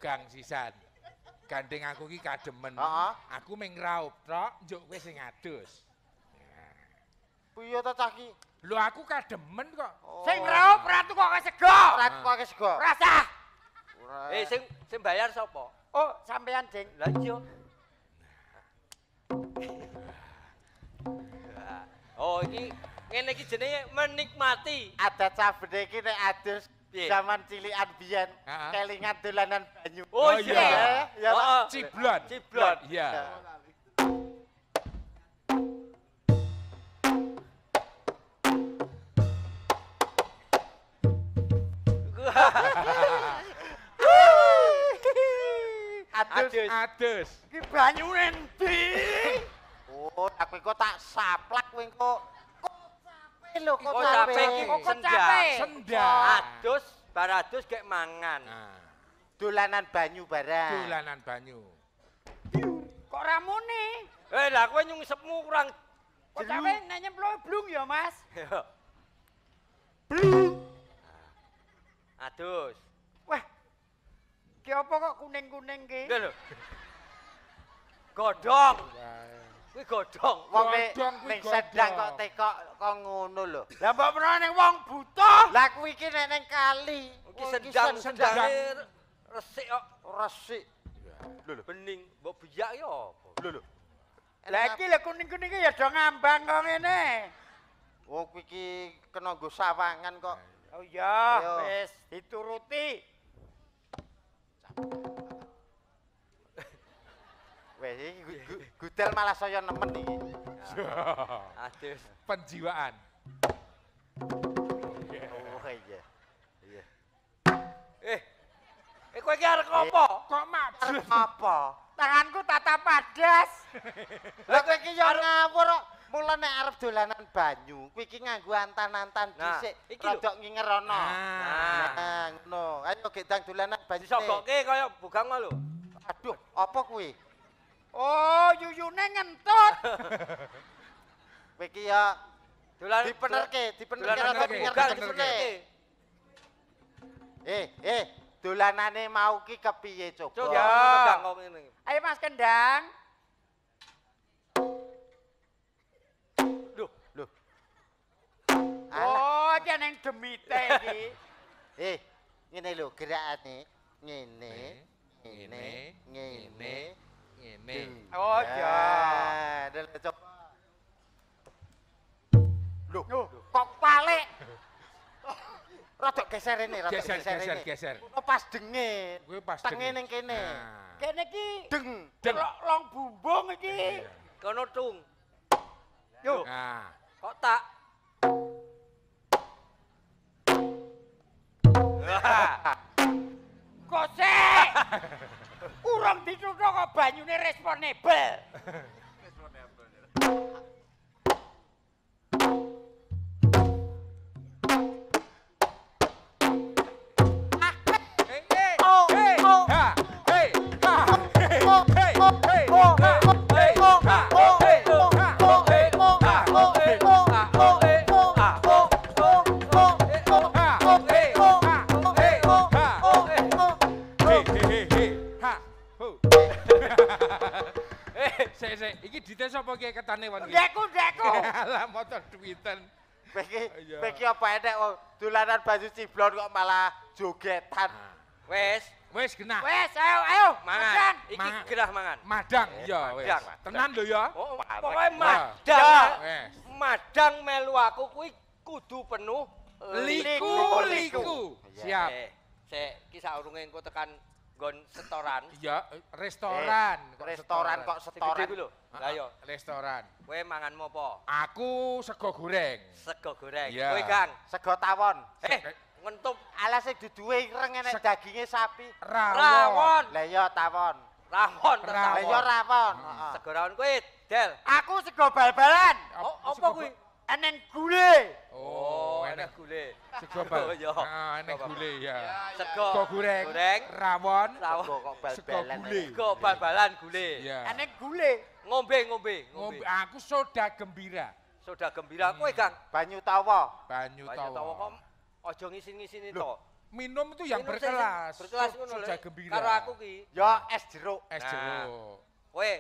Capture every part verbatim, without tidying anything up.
Gang sisan. Gandeng aku ki kademen. Heeh. Aku ming ngraup tok, njuk kowe sing adus. Piye to cah ki? Lho aku kademen kok. Sing ngraup ratu kok sego. Ratu kok sego. Rasa. Eh sing sing bayar sapa? Oh, sampean, Ding. Lah iya. Oh, iki ngene iki jenenge menikmati. Adat sabene iki nek adus Piye? zaman cilikan biyen Heeh. kelingan dolanan banyu. Oh Oh, iya. iya. Ya, Pak. Heeh. Ciblon. Ciblon. Iya. Adus. Adus. Adus. Iki banyune endi? Oh, aku kok tak saplak kowe kok. Kok cape lho, kok Oh, cape. cape iki Kok senda. cape? Senda. Adus, bar adus kayak mangan. Nah, Dolanan banyu barang. dolanan banyu. Kok ramune? Eh lah kowe nyungsepmu kurang Kok cawe nek nyemplo blung ya, Mas? Adus. Wah. Ki apa kok kuning-kuning ki? Lho lho. Godhong. Wah. Kuwi godhong. Wong nek Godhong kuwi ning sedang godhong. kok tekok kok ngono lho. Lah mbok menawa ning wong buta. Lah kuwi iki nek ning kali. Iki Oh, sedang sen- sedang sedang. resik kok. resik. Lho lho bening, mbok biyak ya apa? Lho lho. Lah iki lho kuning-kuning ki ya do ngambang kok ngene. Wong kuwi iki kena nggo sawangan kok. Oh iya, Ayo. wis dituruti. Wes iki gu- gu- gudel malah saya nemen iki. Adus. Penjiwaan. Oh iya. Iya. Eh. Eh kowe iki arep apa? Kok maju? Apa? Tanganku tata padas. Lah kowe iki yo ngawur kok. Mula nek arep dolanan banyu, kowe iki nganggo antan-antan Nah, dhisik, iki lho. rodok ngingerono. Nah. Nah, ngono. Ayo gedang dolanan banyu. Disogokke kaya bugang lho. Aduh, apa kuwi? Oh, yuyune ngentut. Kowe iki ya Dolan dipenerke, dipenerke Dolanan rodok dipenerke, ngingerono. dipenerke. Eh, eh, dolanane mau ki kepiye coba? Coba Ya. pegang kok ngene. Ayo Mas Kendang. Loh, Loh. Alah. Oh, iki nang demite iki. Eh, ngene lho gerakane. Ngene, Ngene, ngene, ngene, ngene. Oh, ya. Ah, dah coba. Loh, Loh, kok balik? rodok geser ini, rodok Geser, geser, geser, ini. geser. Ono pas denge. Kuwi pas Tenge denge. ning kene. Nah. Kene iki Deng. Deng. lo- long bumbung iki. kono tung. Yo, Nah, Kok tak? kok sik. Urung dituthuk kok banyune responsibel. hey, hey, Oh, hey, oh. ha, hey, ha, hey, Oh, hey, oh, hey, oh, ha, oh, hey, oh, ha, oh, hey, oh, ha, oh, hey, oh, ha, oh, hey, oh, ha, oh, hey, oh, ha, oh, oh, oh, oh, ha, oh, hey, oh, ha, oh, hey, oh, ha, oh, hey, oh. hey, hey, hey, hey, ha, ho. Eh, Sik, sik, iki dite sapa ki ketane won iki? Ndekku, ndekku. Lah motor duiten. Kowe iki, Iya. kowe iki apa enek wong dolanan baju ciblon kok malah jogetan. wes, Wis genah. Wes, ayo, ayo. mangan. Pesan. Iki Mangan. gerah mangan. Madang ya wis. madang, madang. Tenan lho ya. Oh, Wah, pokoknya wah. madang. Ya, wes. Madang melu aku kuwi kudu penuh Liku, liku. Siap. Eh, sik iki saurunge engko tekan nggon setoran. Iya, eh, restoran. Eh, restoran kok Sing setoran. gede kuwi lho. Lah yo, Restoran. kowe manganmu apa? Aku sego goreng. Sego goreng. Iya. Kowe Kang. Sego tawon. Eh, ngentup Alas sing duduhe ireng enek Seg- daginge sapi. rawon. Lah iya tawon. Rawon. Rawon. Lah iya rawon. Heeh. Sego rawon kuwi, Del. Aku sego bal-balan. Oh, apa Sego kuwi? Eneng gule. Oh, enak enak. gule. Sego bal. Oh, iya. Ah, enak Sego gule ya. Sego Sego goreng. goreng, Rawon. rawon. Sego kok Sego bal-balan. gule. Sego bal-balan gule. Iya. Eneng gule. Ngombe, ngombe, Ngombe, ngombe. aku soda gembira. Soda gembira kowe, Kang. Banyu tawa. Banyu Banyak tawa kok tawa. aja ngisin-ngisini Loh. to. minum itu yang Minum berkelas. sing- Berkelas Su- ngono Sudah lho. gembira. Karo aku ki. Ya es jeruk. Es Nah. jeruk. Kowe,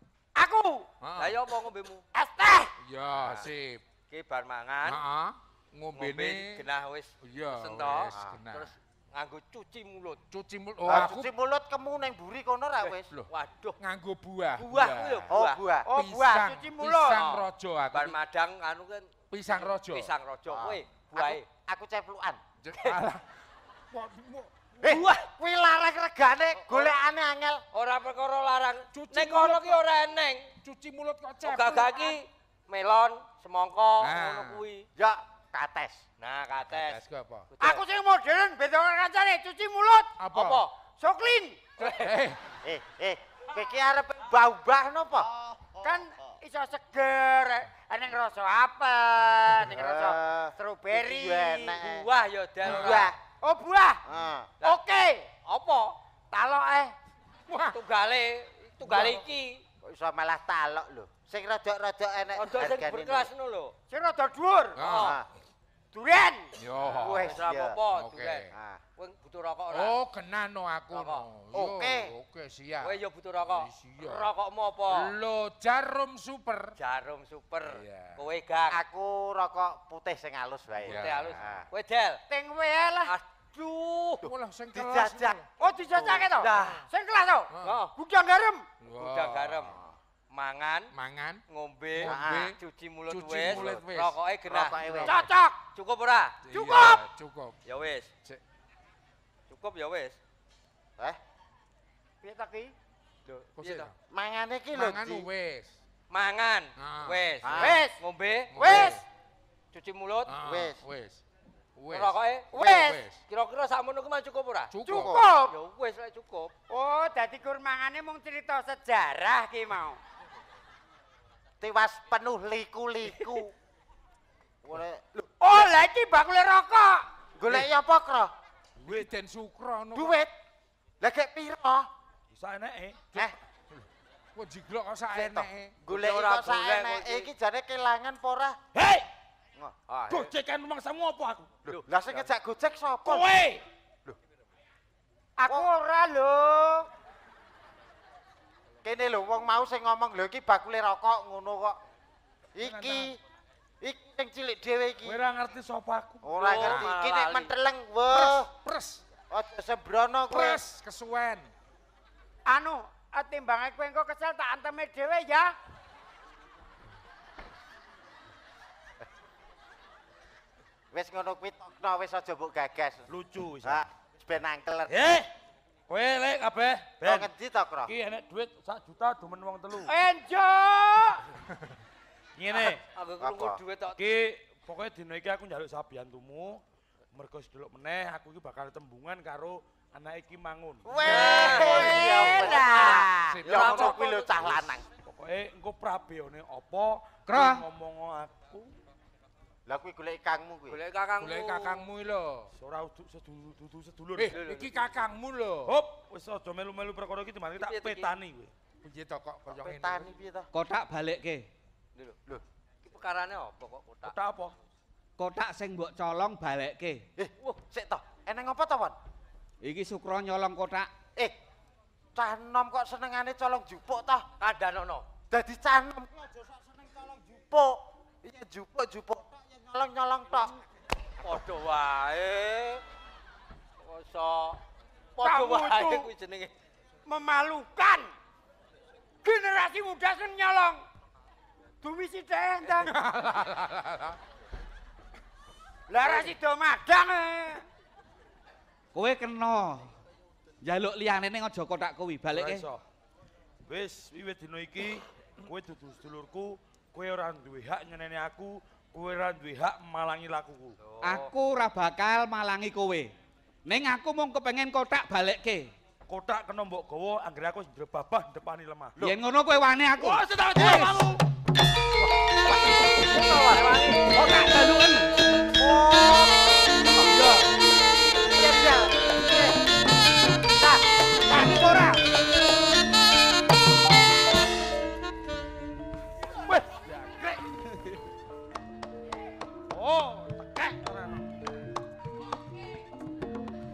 Aku Heeh. lah ya apa ngombemu? es teh. Ya, sip. Ki bar mangan, Heeh. ngombe Ngombene genah wis iya, pesen to. wis genah. Terus nganggo cuci mulut. cuci mulut. Oh, Ah, aku cuci mulut kemu ning buri kono ra wis. loh, Waduh, nganggo buah. buah kuwi lho, Oh, buah. buah. Oh, buah Pisang, cuci mulut. Pisang rojo aku. Bar madang anu kan Pisang rojo. pisang rojo Ah. kowe, Aku, buahe. aku ceplukan. Je- Alah. Wah, mu- Eh, Buah. kuwi larang regane golekane angel. Ora perkara larang. Cuci Nek kono mulut ki kok. ora eneng. cuci mulut kok Oh, cepet. gagak ki melon, semangka, Nah. ngono kuwi. Ya kates. Nah, kates. Tes ke apa? Betul. Aku sing modern beda karo kancane cuci mulut. Apa? apa? Soklin. Eh, Eh, eh, kowe iki arep bau-bau napa? Kan iso seger, eneng rasa apel, eneng rasa Eh, stroberi. iki enek. Buah ya dan Buah. Oh buah. Heeh. Lah. Oke. Apa? Talok eh. wah, Tunggale, tunggale iki. Kok iso malah talok lho. Sing rada-rada enek Ojo sing hargane berkelas ngono lho. Sing rada dhuwur. Ah. Ah. Durian. yo. Wes. Wis ora ya. apa-apa, Oke. Duren. Ah. Kowe butuh rokok ora? Oh, kena no aku Rokok. no. Yo, Oke. Oke, siap. Kowe ya butuh rokok. Iya. Rokokmu apa? Lo jarum super. Jarum super. Iya. Kowe gang. Aku rokok putih sing halus wae. Iya. Putih halus. Ah. Kowe del. Ting wae lah. Aduh. Walah sing kelas. Dijajak. Oh dijajake to? Dah. Sing kelas to? Oh, Gudang garam. udah garam. Mangan, Mangan. ngombe, Ngombe, cuci mulut cuci wis, mulut wis. rokoke genah. Rokoke wis. Cocok. Cukup ora? Cukup. Iya, cukup. Ya wis. Cek. Cukup ya wis. Eh, Piye ta ki? Lho, Kok piye sih, to? mangane iki lho. Mangan Di. wis. Mangan, Ah. wis. Ah. Wis. Ngombe, Wis. cuci mulut, Ah, Wis. Wis. Wis. rokoke Wis. Kira-kira sakmono ku mah cukup ora? Cukup. Cukup. Ya wis lek cukup. Oh, dadi kurmangane mung cerita sejarah ki mau. Tiwas penuh liku-liku. Oleh Oh, lah iki bakule rokok. goleki apa kro? Duit den sukro no. Duit. Lah gek piro? Bisa eneke. Eh, Kok jiglok kok sak Sik toh. eneke. goleki Ora kok boleh saeneke kok iki. iki jane kelangan apa ora? Hei, Ah, gojekan mangsamu apa aku? Lho, lah sing ngejak gojek sapa? Kowe. Aku ora lho. Kene lho wong mau sing ngomong lho iki bakule rokok ngono kok. Iki iki sing cilik dhewe iki. Kowe ora ngerti sapa aku. Ora Oh, ngerti. Iki malah nek lali. menteleng Pres, wah. pres, Aja sembrono kowe. pres, kesuwen. Anu, timbange kowe engko kesel tak anteme dhewe ya. Wis ngono kuwi tokno wis aja mbok gagas. Lucu wis. Ha, wis ben angkel. Hei. Kowe lek kabeh. Kok Ben. ngendi to, Kro? Iki enek duit sak juta demen wong telu. Enjo. Ngene. aku krungu Apa? duit tok. Iki pokoknya dino iki aku njaluk sabiyantumu. Mergo sedelok meneh aku iki bakal tembungan karo anak iki mangun. Weh, ya Lah. Sip. Ya ngono kuwi lho cah lanang. Pokoke engko prabeone apa Kra. ngomong aku. Lah kuwi golek kangmu kuwi. Golek kakangmu. Boleh kakangmu lho. Ora udu sedulur dudu sedulur. Eh, iki kakangmu lho. Hop, wis aja melu-melu perkara iki dimana tak Piye, piye? petani kowe. Piye to kok kaya ngene? Petani piye to? Kotak balikke. Lho, Lho, iki perkarane apa kok kotak? Kotak apa? Kotak sing mbok colong balikke. eh, wah, sik to. Eneng apa to, Wan? Iki Sukro nyolong kotak. Eh, cah enom kok senengane colong jupuk to? Kandhanono. Dadi cah enom ki aja sok seneng colong jupuk. Iya jupuk-jupuk tok ya nyolong-nyolong tok. Padha wae. Masa padha Kamu wae itu- kuwi jenenge. Memalukan. Generasi muda sing nyolong. Duwi sithik endang. Lah ra sida madang. eh. Kowe kena njaluk liyane ning aja kotak kuwi Ora balikke. iso. Wis wiwit dino iki kowe dudu sedulurku, kowe ora duwe hak nyeneni aku, kowe ora duwe hak malangi lakuku. Aku ora bakal malangi kowe. Ning aku mung kepengin kotak balikke. Kotak kena mbok gawa anggere aku ndrebabah ndepani lemah. Yen ngono kowe wani aku. Wah, setak Eh, kamu. Kotak daluken. Iya. Iya, iya. Eh, Nah, Wani ora? Wes, jangkrik. Oh, tekek ora.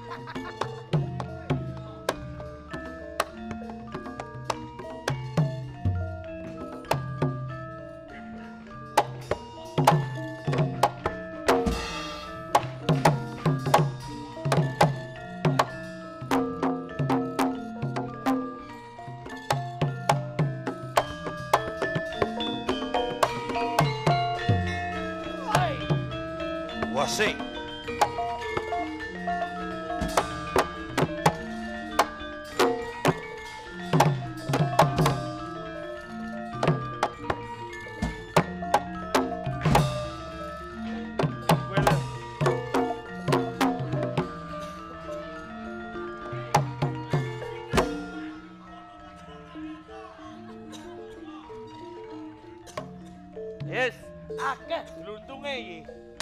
Wasik. Yes, akeh gluntunge iki.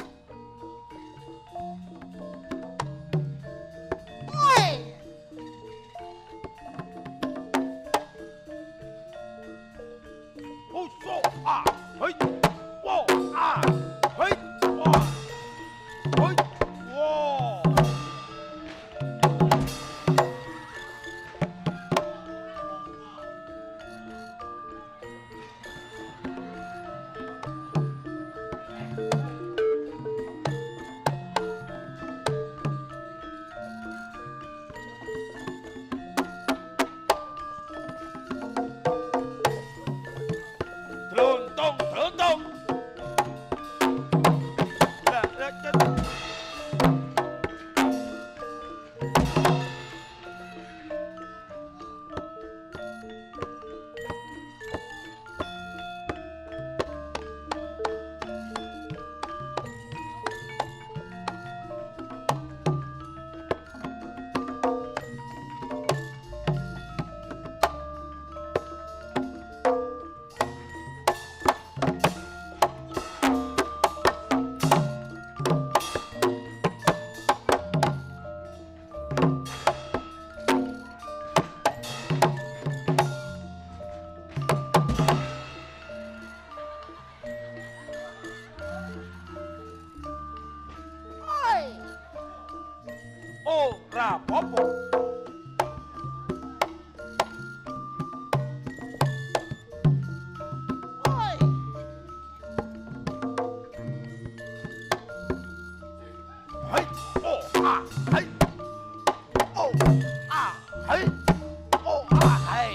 Uso ah, hei, wo ah, hei, wo, hei, wo. Gluntung, gluntung. Lah, lah, lah. Ora apa-apa. Hai, oh, ah, hai. Oh, ah, hai. Oh, ah, hai.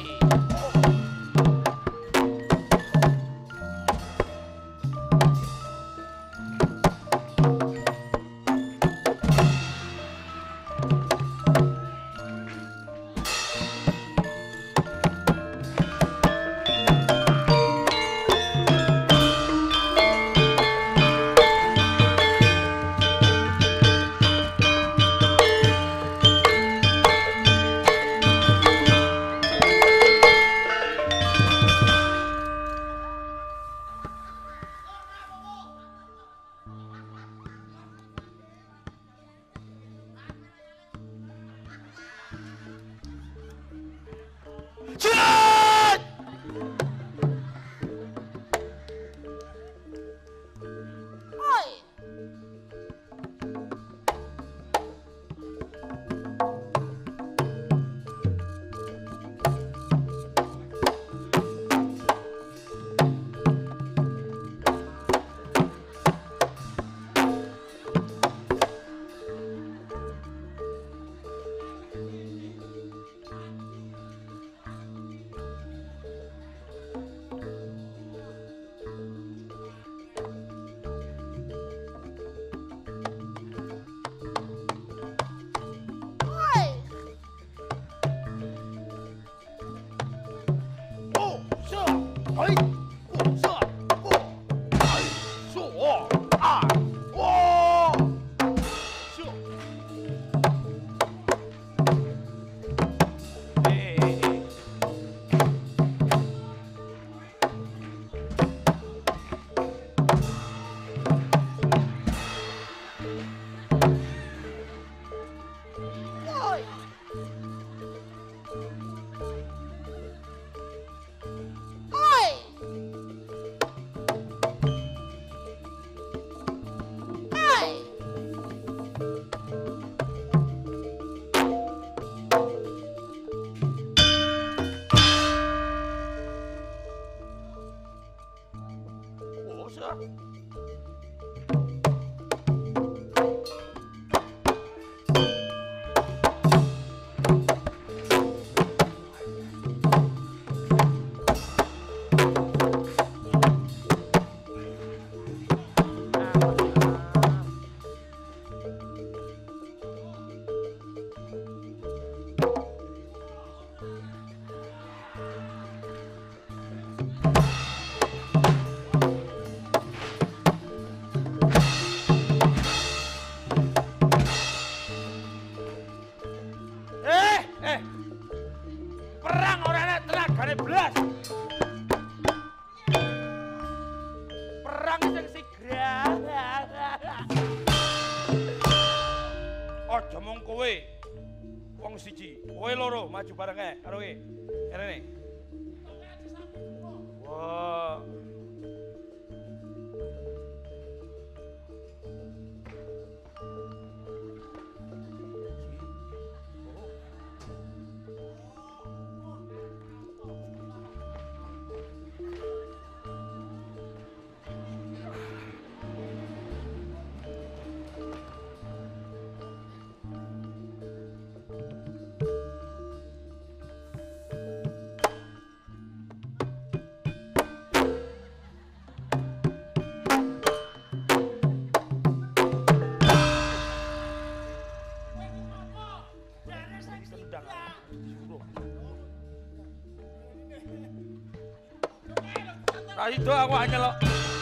aja mung kowe. Wong siji, kowe loro maju bareng kae karo kowe. Kene. Wah. Ra itu aku hanya lo.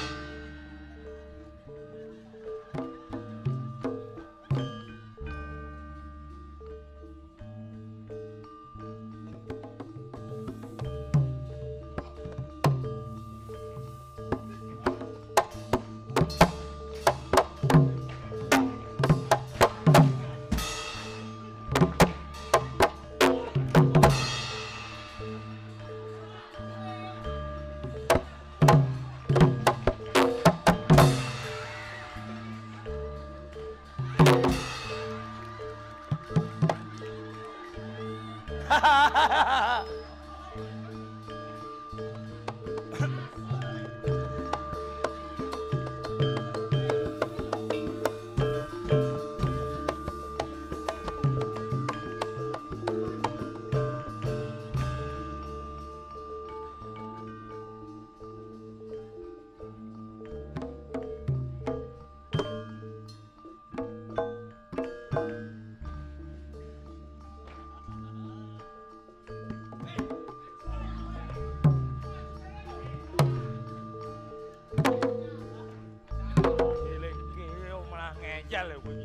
Ngejal ya bunyi.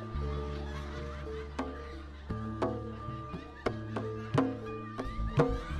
Thank you.